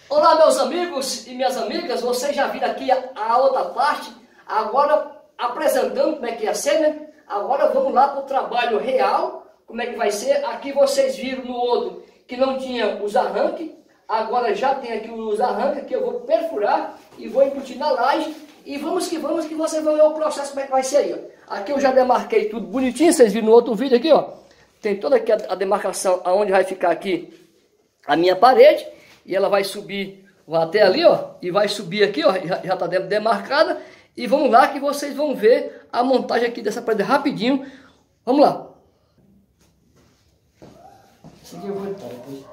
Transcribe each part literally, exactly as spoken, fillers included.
Olá, meus amigos e minhas amigas, vocês já viram aqui a, a outra parte, agora apresentando como é que ia ser, né? Agora vamos lá para o trabalho real, como é que vai ser. Aqui vocês viram no outro que não tinha os arranques, agora já tem aqui os arranques que eu vou perfurar e vou embutir na laje. E vamos que vamos, que vocês vão ver o processo como é que vai ser aí, ó. Aqui eu já demarquei tudo bonitinho, vocês viram no outro vídeo aqui, ó. Tem toda aqui a, a demarcação aonde vai ficar aqui a minha parede. E ela vai subir, vai até ali, ó, e vai subir aqui, ó, já, já tá demarcada. E vamos lá que vocês vão ver a montagem aqui dessa parede rapidinho. Vamos lá. Esse aqui eu vou entrar depois.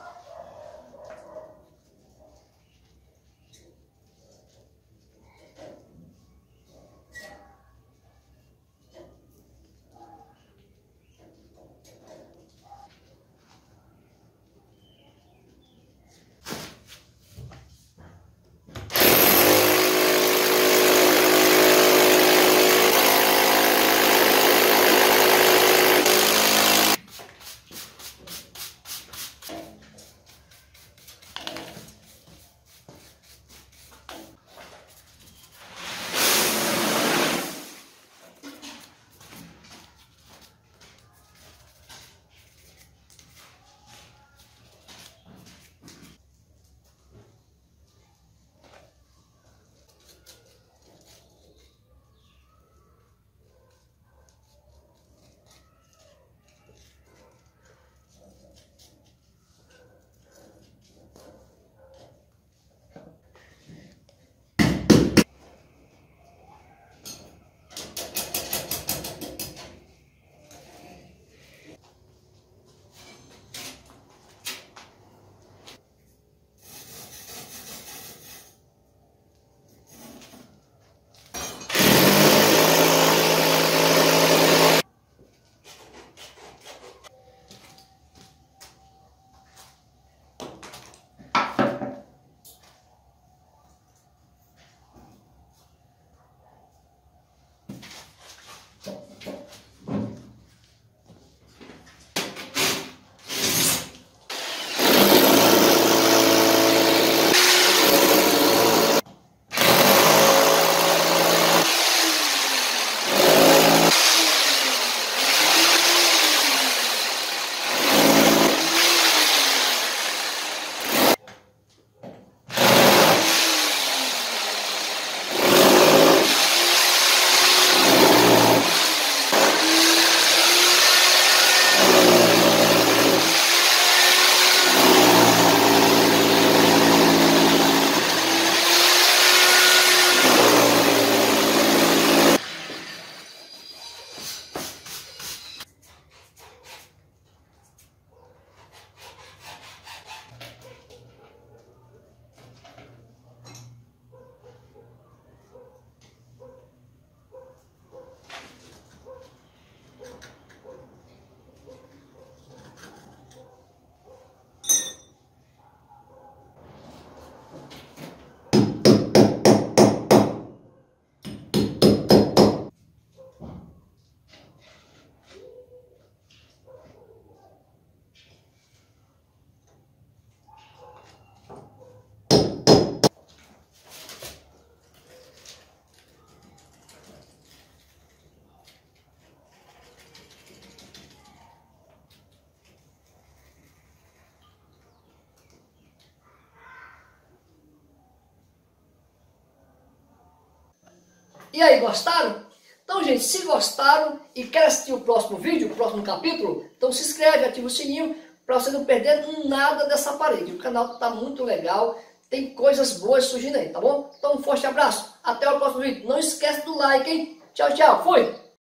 E aí, gostaram? Então, gente, se gostaram e quer assistir o próximo vídeo, o próximo capítulo, então se inscreve, ativa o sininho para você não perder nada dessa parede. O canal está muito legal, tem coisas boas surgindo aí, tá bom? Então, um forte abraço, até o próximo vídeo. Não esquece do like, hein? Tchau, tchau, fui!